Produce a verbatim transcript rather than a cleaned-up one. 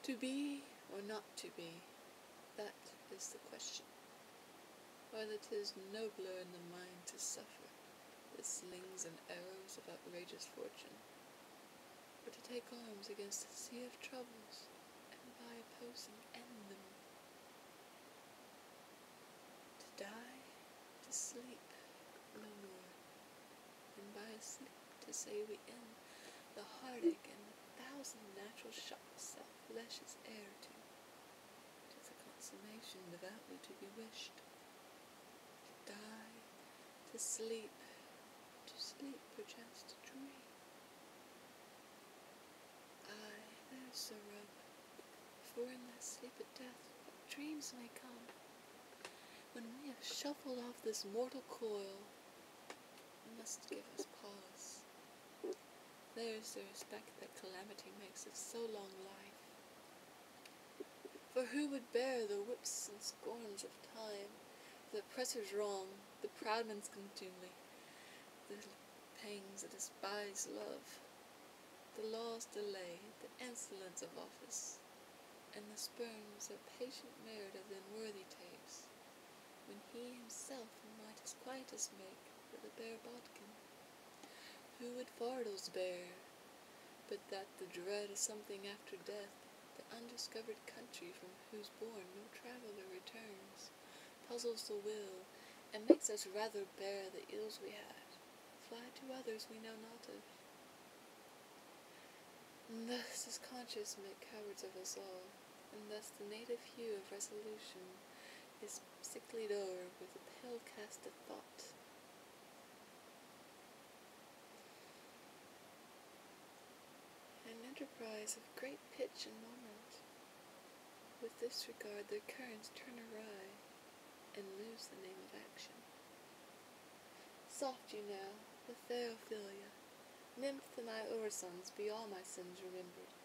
To be or not to be, that is the question. While it is nobler in the mind to suffer the slings and arrows of outrageous fortune, or to take arms against a sea of troubles, and by opposing end them. To die, to sleep no more, and by a sleep to say we end the heartache and the thousand natural shocks that flesh is heir to. 'Tis a consummation devoutly to be wished. To die, to sleep, to sleep perchance to dream. Aye, there's Sir Rub, for in that sleep at death what dreams may come, when we have shuffled off this mortal coil, must give us pause. There's the respect that calamity makes of so long life. For who would bear the whips and scorns of time, the oppressor's wrong, the proud man's contumely, the pangs that despise love, the law's delay, the insolence of office, and the spurns of patient merit of the unworthy tapes, when he himself might his quietus make with a bare bodkin? Who would fardels bear, but that the dread of something after death, the undiscovered country from whose bourne no traveller returns, puzzles the will, and makes us rather bear the ills we had, fly to others we know not of. And thus does conscience make cowards of us all, and thus the native hue of resolution is sicklied o'er with a pale cast of thought. An enterprise of great pitch and moment, with this regard their currents turn awry, and lose the name of action. Soft you now, the fair Ophelia, nymph to my Orisons, be all my sins remembered.